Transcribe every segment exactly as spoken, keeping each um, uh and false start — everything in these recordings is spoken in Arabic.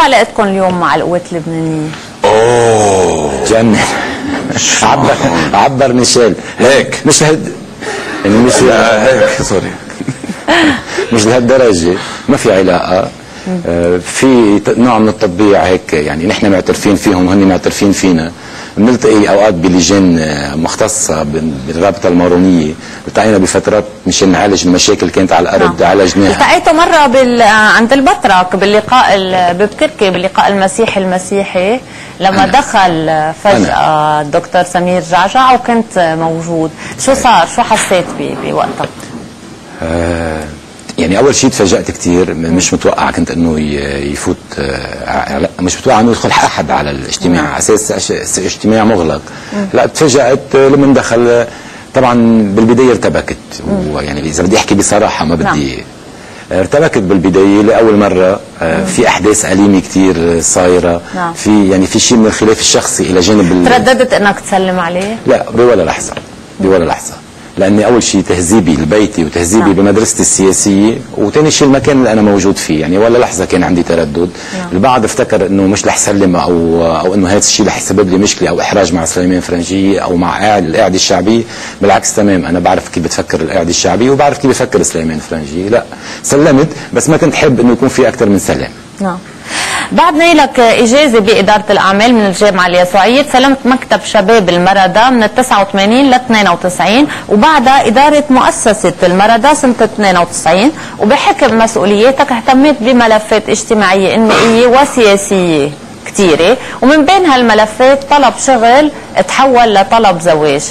كيف علاقتكم اليوم مع القوات اللبنانية؟ اوه جنن. عبر عبر ميشيل هيك مش لهد يعني مش هيك سوري مش لهالدرجه، ما في علاقه. آه في نوع من التطبيع هيك، يعني نحن معترفين فيهم وهن معترفين فينا. بنلتقي اوقات بلجان مختصه بالرابطه المارونيه، التقينا بفترات مشان نعالج المشاكل كانت على الارض عالجناها. التقيتوا مره بال... عند البطرك باللقاء ال... ببكركي باللقاء المسيحي المسيحي لما أنا. دخل فجاه أنا. الدكتور سمير جعجع وكنت موجود، شو صار؟ شو حسيت بوقتها؟ آه يعني اول شيء تفاجأت كثير، مش متوقع كنت انه يفوت، مش متوقع انه يدخل احد على الاجتماع على اساس اجتماع مغلق. لا تفاجأت لما دخل. طبعا بالبدايه ارتبكت، ويعني اذا بدي احكي بصراحه ما بدي ارتبكت بالبدايه لاول مره. في احداث اليمه كثير صايره، في يعني في شيء من الخلاف الشخصي الى جانب. ترددت انك تسلم عليه؟ لا بولا لحظه، بولا لحظه، لاني اول شيء تهذيبي لبيتي وتهذيبي نعم. بمدرستي السياسيه، وثاني شيء المكان اللي انا موجود فيه، يعني ولا لحظه كان عندي تردد. نعم. البعض افتكر انه مش رح سلم او او انه هذا الشيء رح يسبب لي مشكله او احراج مع سليمان فرنجيه او مع قاعد القاعده الشعبيه. بالعكس تمام، انا بعرف كيف بتفكر القاعده الشعبيه وبعرف كيف بفكر سليمان فرنجيه. لا سلمت، بس ما كنت حابب انه يكون في اكثر من سلام. نعم. بعد نيلك إجازة بإدارة الأعمال من الجامعة اليسوعية، سلمت مكتب شباب المردة من التسعة وثمانين ل اثنين وتسعين، وبعدها إدارة مؤسسة المردة سنة اثنين وتسعين، وبحكم مسؤولياتك اهتميت بملفات اجتماعية إنمائية وسياسية كثيرة، ومن بين هالملفات طلب شغل تحول لطلب زواج.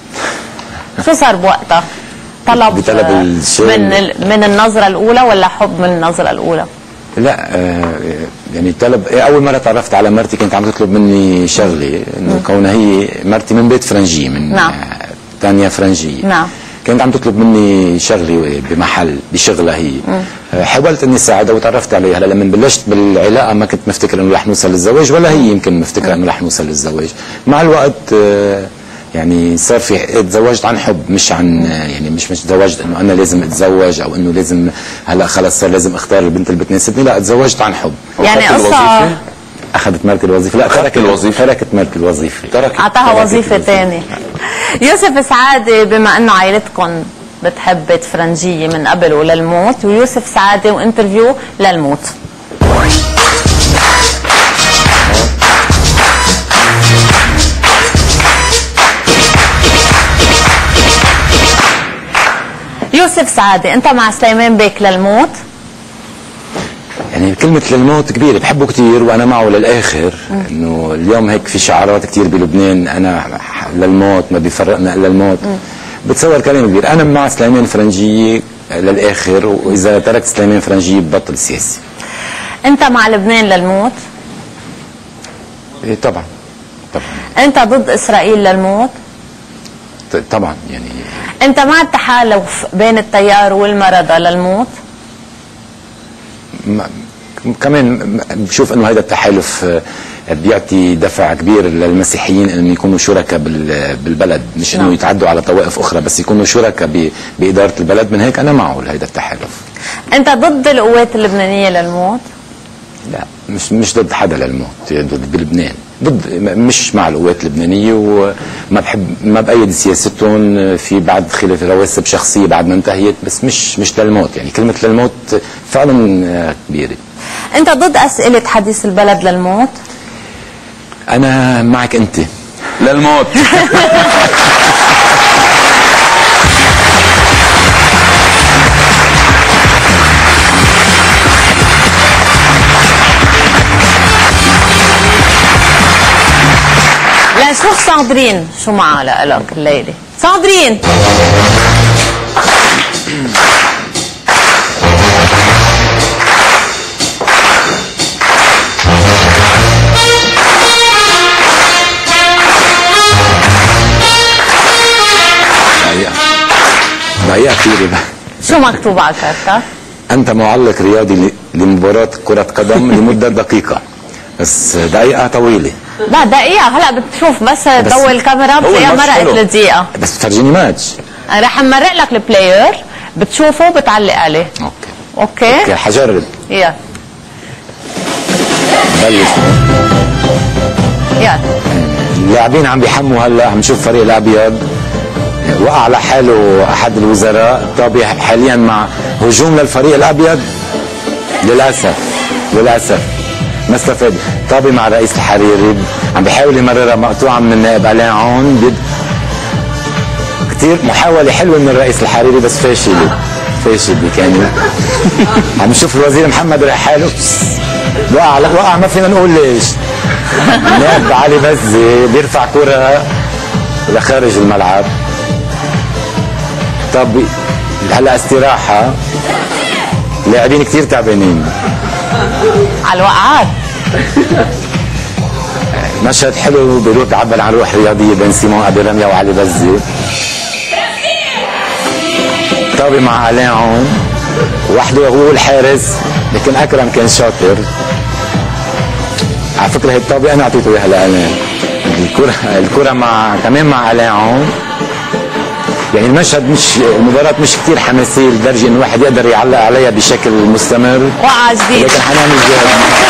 شو صار بوقتها؟ طلب من من النظرة الأولى ولا حب من النظرة الأولى؟ لا آه يعني طلب. اول مره تعرفت على مرتي كانت عم تطلب مني شغله، انه كونها هي مرتي من بيت فرنجيه، من نعم. آه تانيا فرنجيه. نعم. كانت عم تطلب مني شغله بمحل بشغلها هي. آه حاولت اني ساعدها وتعرفت عليها. هلا لما بلشت بالعلاقه ما كنت مفتكر انه رح نوصل للزواج، ولا هي يمكن مفتكره انه رح نوصل للزواج. مع الوقت آه يعني صار في تزوجت عن حب، مش عن يعني مش مش تزوجت انه انا لازم اتزوج او انه لازم هلا خلص صار لازم اختار البنت اللي بتناسبني. لا تزوجت عن حب. يعني قصه اخذت مرتي الوظيفه. لا تركت الوظيفه، تركت مرتي الوظيفه، تركت اعطاها وظيفه ثانيه. يوسف سعاده، بما انه عائلتكم بتحب فرنجيه من قبل وللموت، ويوسف سعاده وانترفيو للموت. يوسف سعاده، انت مع سليمان بيك للموت؟ يعني كلمة للموت كبيرة، بحبه كثير وأنا معه للآخر. إنه اليوم هيك في شعارات كثير بلبنان، أنا للموت ما بيفرقنا إلا الموت. م. بتصور كلام كبير. أنا مع سليمان فرنجية للآخر، وإذا تركت سليمان فرنجية ببطل سياسي. أنت مع لبنان للموت؟ إيه طبعا طبعا. أنت ضد إسرائيل للموت؟ طبعا. يعني أنت مع التحالف بين التيار والمردة للموت؟ كمان بشوف انه هذا التحالف بيعطي دفع كبير للمسيحيين انه يكونوا شركاء بالبلد، مش انه يتعدوا على طوائف اخرى، بس يكونوا شركاء باداره البلد. من هيك انا معه لهذا التحالف. انت ضد القوات اللبنانيه للموت؟ لا مش مش ضد حدا للموت، ضد بلبنان، ضد مش مع القوات اللبنانيه، وما بحب ما بايد سياستهم. في بعد خلاف رواسب شخصيه بعد ما انتهيت، بس مش مش للموت. يعني كلمه للموت فعلا كبيره. انت ضد اسئله حديث البلد للموت؟ انا معك انت للموت. لنشوف ساندرين شو معها لك الليله. ساندرين ضيقة كثير. شو مكتوب على الكارتة؟ أنت معلق رياضي لمباراة كرة قدم لمدة دقيقة، بس دقيقة طويلة. لا دقيقة، هلا بتشوف بس ضوي الكاميرا بتلاقيها مرقت لدقيقة. بس بتفرجيني ماتش. رح نمرق لك البلاير بتشوفه وبتعلق عليه. اوكي اوكي اوكي حجرب. يلا بلش يلا. اللاعبين عم بيحموا هلا، عم نشوف فريق الابيض وقع على حاله احد الوزراء. طابي حاليا مع هجوم للفريق الابيض، للاسف للاسف ما استفاد. طابي مع الرئيس الحريري عم بيحاول يمررها مقطوعه من النائب الين عون. كثير محاوله حلوه من الرئيس الحريري بس فاشله فاشله كانت. عم نشوف الوزير محمد رايح حاله وقع وقع ما فينا نقول ليش. النائب علي بزي بيرفع كره لخارج الملعب. طب هلا استراحه، لاعبين كثير تعبانين على الوقعات. مشهد حلو بيروح بيعبر عن روح رياضيه بين سيمون ابي رميه وعلي بزي. طابي مع الين عون وحده هو الحارس، لكن اكرم كان شاطر. على فكره هي الطابه انا اعطيته اياها لالين. الكره الكره مع كمان مع الين عون. يعني المشهد مش المباراه مش كثير حماسيه لدرجه انه الواحد يقدر يعلق عليها بشكل مستمر. وقعه جديد لكن حنعمل جهد.